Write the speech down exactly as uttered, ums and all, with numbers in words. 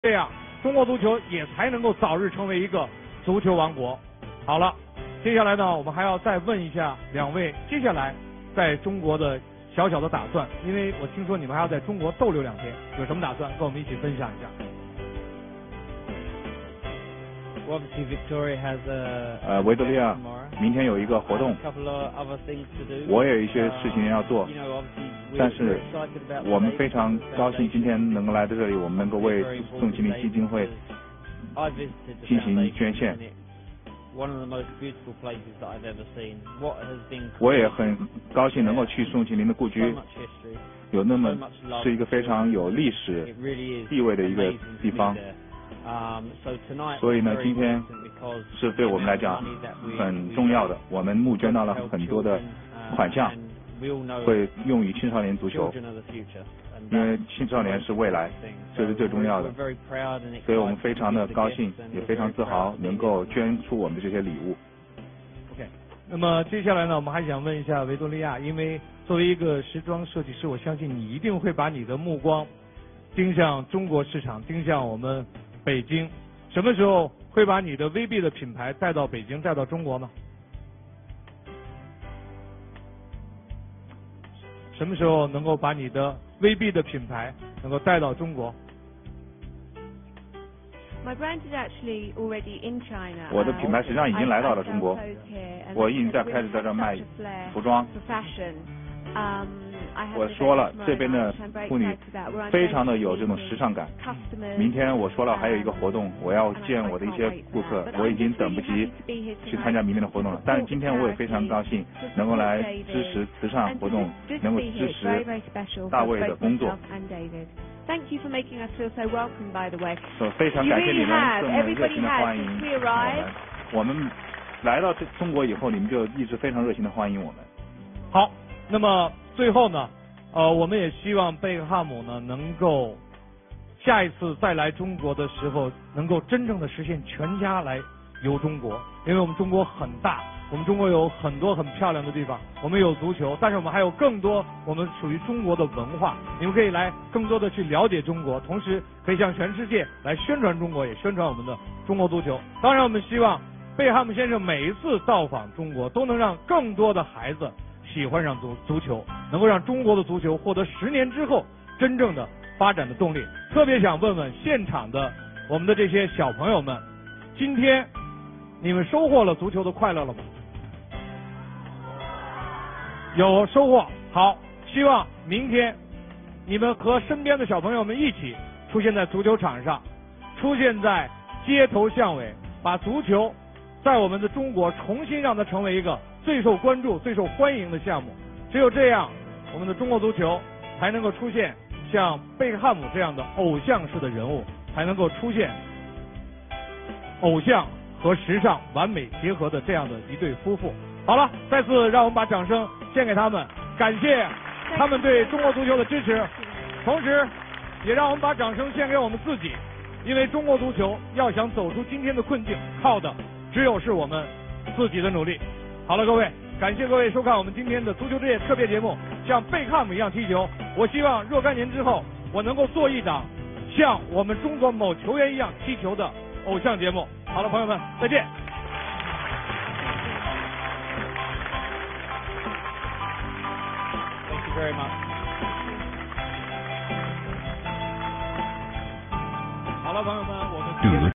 这样，中国足球也才能够早日成为一个足球王国。好了，接下来呢，我们还要再问一下两位，接下来在中国的小小的打算，因为我听说你们还要在中国逗留两天，有什么打算？跟我们一起分享一下。 Obviously, Victoria has a 呃，维多利亚明天有一个活动，我也有一些事情要做，但是我们非常高兴今天能够来到这里，我们能够为宋庆龄基金会进行捐献。我也很高兴能够去宋庆龄的故居，有那么是一个非常有历史地位的一个地方。所以呢，今天是对我们来讲很重要的。我们募捐到了很多的款项，会用于青少年足球，因为青少年是未来，这是最重要的。所以我们非常的高兴，也非常自豪，能够捐出我们的这些礼物。 OK， 那么接下来呢，我们还想问一下维多利亚，因为作为一个时装设计师，我相信你一定会把你的目光盯向中国市场，盯向我们北京，什么时候会把你的 V B 的品牌带到北京，带到中国呢？什么时候能够把你的 V B 的品牌能够带到中国？ My brand is actually already in China. 我的品牌实际上已经来到了中国，我已经在开始在这卖服装。我说了，这边的妇女非常的有这种时尚感。明天我说了还有一个活动，我要见我的一些顾客，我已经等不及去参加明天的活动了。但是今天我也非常高兴能够来支持慈善活动，能够支持大卫的工作。 Thank you for making us feel so welcome, by the way. 非常感谢你们这么热情的欢迎我们。我们来到中国以后，你们就一直非常热情的欢迎我们。 好，那么最后呢，呃，我们也希望贝克汉姆呢能够下一次再来中国的时候，能够真正的实现全家来游中国，因为我们中国很大。我们中国有很多很漂亮的地方，我们有足球，但是我们还有更多我们属于中国的文化。你们可以来更多的去了解中国，同时可以向全世界来宣传中国，也宣传我们的中国足球。当然，我们希望贝克汉姆先生每一次到访中国，都能让更多的孩子喜欢上足足球，能够让中国的足球获得十年之后真正的发展的动力。特别想问问现场的我们的这些小朋友们，今天你们收获了足球的快乐了吗？有收获，好，希望明天你们和身边的小朋友们一起出现在足球场上，出现在街头巷尾，把足球在我们的中国重新让它成为一个最受关注、最受欢迎的项目。只有这样，我们的中国足球才能够出现像贝克汉姆这样的偶像式的人物，才能够出现偶像和时尚完美结合的这样的一对夫妇。好了，再次让我们把掌声献给他们，感谢他们对中国足球的支持，同时也让我们把掌声献给我们自己，因为中国足球要想走出今天的困境，靠的只有是我们自己的努力。好了，各位，感谢各位收看我们今天的足球之夜特别节目，像贝克汉姆一样踢球。我希望若干年之后，我能够做一档像我们中国某球员一样踢球的偶像节目。好了，朋友们，再见。Very much. 好了，朋友们，我们